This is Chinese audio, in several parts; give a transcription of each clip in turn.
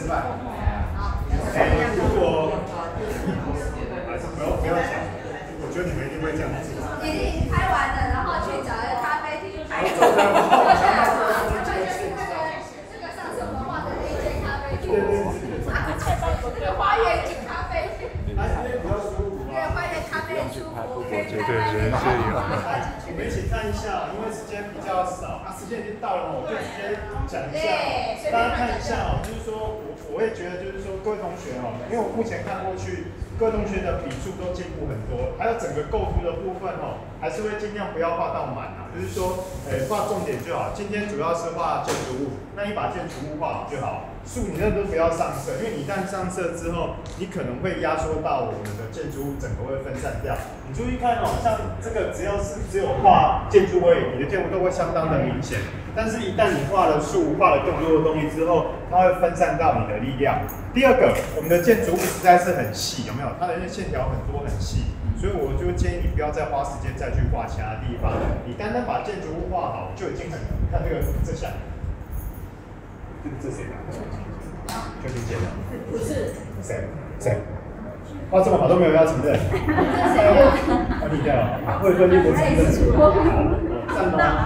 饭。如果不要讲，我觉得你们一定会这样做。 已经拍完了，然后去找一个咖啡厅拍。这个上次我们画的那间咖啡厅，这个花园咖啡厅。 比较舒服嘛。 对，花园咖啡舒服。 我觉得人是有。 我们一起看一下，因为时间比较少，时间已经到了，我就直接讲一下，大家看一下哦，就是说我会觉得就是说各位同学哦，因为我目前看过去，各位同学的笔触都进步很多，还有整个构图的部分哦，还是会尽量不要画到满啊，就是说画重点就好。今天主要是画建筑物，那你把建筑物画好就好。树你那都不要上色，因为你一旦上色之后，你可能会压缩到我们的建筑物整个会分散掉。你注意看哦，像这个只有画建筑位，你的建筑都会相当的明显。但是，一旦你画了树、画了更多的东西之后，它会分散到你的力量。第二个，我们的建筑物实在是很细，有没有？它的那线条很多很细，所以我就建议你不要再花时间再去画其他地方。你单单把建筑物画好就已经很难。你看这下。这谁的？邱婷姐的？ 不是。 谁？画这么好都没有要承认。 这谁呀？ 你的会分立国承认。赞吗？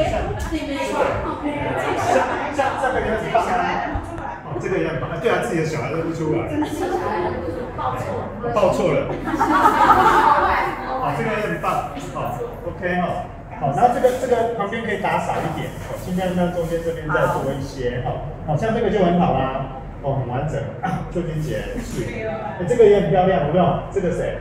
像这个也很棒啊。这个也很棒。对啊，自己的小孩都不出来。报错了。好，这个也很棒。好 ，OK 哈。好，然后这个旁边可以打少一点，尽量让中间这边再多一些，好像这个就很好啦，很完整啊，邱君姐，这个也很漂亮，有没有？这个谁？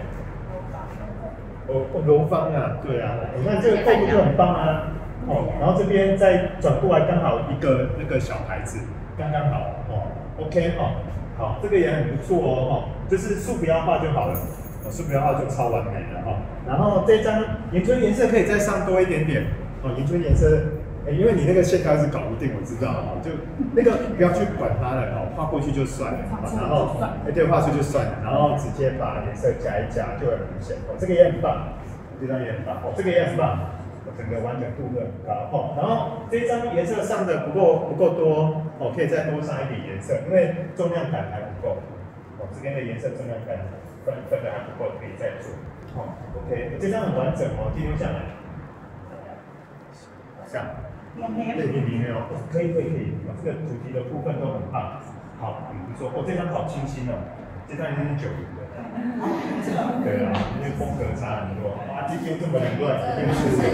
罗芳啊，对啊，你看这个构图就很棒啊，然后这边再转过来刚好一个那个小牌子，刚刚好，OK 好，这个也很不错哦，就是树不要画就好了。树不要画就超完美了哈，然后这张迎春颜色可以再上多一点点迎春颜色，因为你那个线条是搞不定，我知道就那个不要去管它了画过去就算了然后对，画出就算了，然后直接把颜色加一加就会很明显这个也很棒，这张也很棒这个也很棒，整个完整度都很高然后这张颜色上的不够多可以再多上一点颜色，因为重量感还不够这边的颜色重量感分的还不够，可以再做。OK， 这张很完整记录下来。这样，对，没有，可以，这个主题的部分都很棒。好，不错。这张好清新哦，这张已经是90的。对啊，因为风格差很多。今天这么乱，一定是。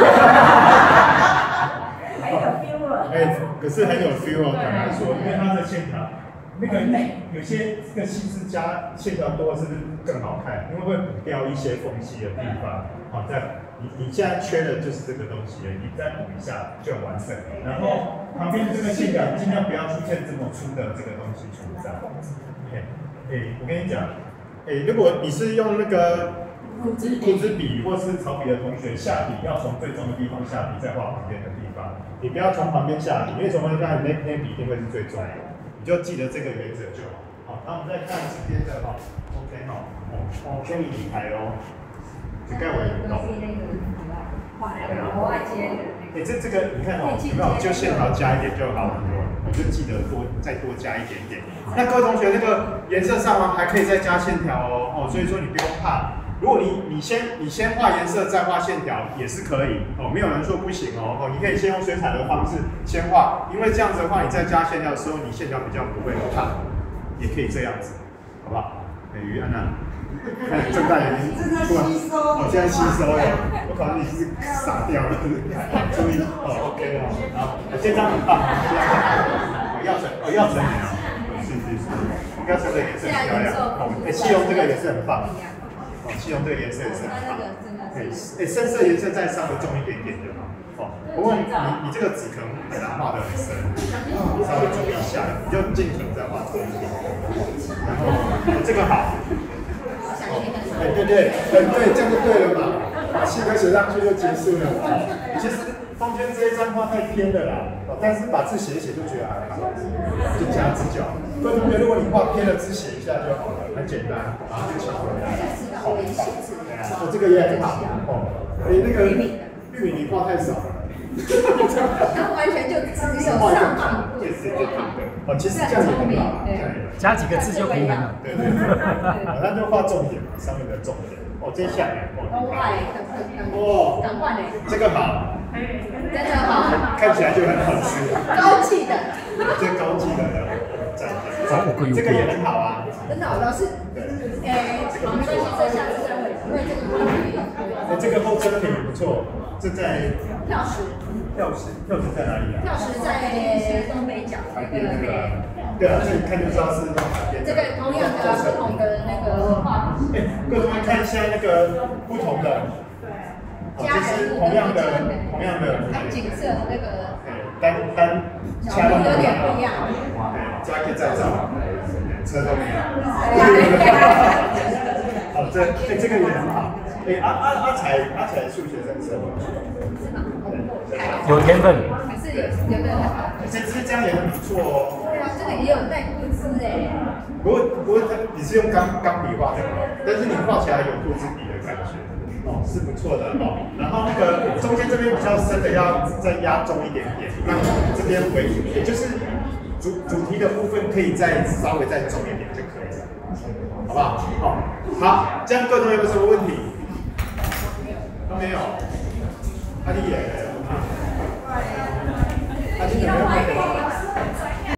很有 feel 了。 可是很有 feel 坦白说，因为它的线条。那个有些这个细致加线条多是不是更好看？因为会补掉一些缝隙的地方。好，你现在缺的就是这个东西，你再补一下就很完整。然后旁边的这个线条尽量不要出现这么粗的这个东西存在。我跟你讲，如果你是用那个骨质笔或是草笔的同学，下笔要从最重的地方下笔，再画旁边的地方。你不要从旁边下笔，因为从旁边下笔那笔一定会是最重的。你就记得这个原则就好。好，那我们再看这边的OK 可以理牌这该我有懂。 国外接的。 这个你看有没有？就线条加一点就好很多，你就记得再多加一点点。那各位同学，那个颜色上还可以再加线条所以说你不用怕。如果你先画颜色再画线条也是可以没有人说不行你可以先用水彩的方式先画，因为这样子的话，你再加线条的时候，你线条比较不会烫，也可以这样子，好不好？于安娜，看睁大眼睛，现在吸收了，我可能你是傻掉了，注意OK 好，这张很棒，要成年是，要成的颜色很漂亮，气溶这个也是很棒。气溶这个颜色也是很棒，深色颜色再稍微重一点点就好。不过你这个纸可能很难画得很深，稍微注意一下，你就尽可能再画重一点。然后这个好，对，这样就对了嘛，把细格写上去就结束了。其实中间这一张画太偏了啦，但是把字写一写就觉得还好，就加直角。各位同学，如果你画偏了，字写一下就好了，很简单，把它就抢回来。这个也很好那个玉米你画太少了， 它完全就只有上行。 对。 哦，其实这样也很好， 加几个字就平衡了。 对，那就画重点嘛，上面的重点。哦，接下来，哦，赶快嘞，这个好，真的好，看起来就很好吃， 高级的， 这高级的，这个也很好啊， 真的好，老师，对，好，没关系，这下次再问，因为这个不容易。 这个后车品不错，这在跳石在哪里啊？ 跳石在东北角那个。 对啊，这一看就知道是哪边。 这个同样的不同的那个画笔。 各位看一下那个不同的，就是同样的， 它景色的那个。 单角度有点不一样。 加可以再找，车都没有。好，这个也很好。阿才数学生是吗？ 有天分。 还是有的。 这样也很不错哦。 对啊，这个也有带故事哎。 不过你是用钢笔画的，但是你画起来有兔子笔的感觉，哦，是不错的哦。然后那个中间这边比较深的要再压重一点点，让这边也就是主题的部分可以稍微再重一点就可以了，好不好？好，这样各位同学有什么问题？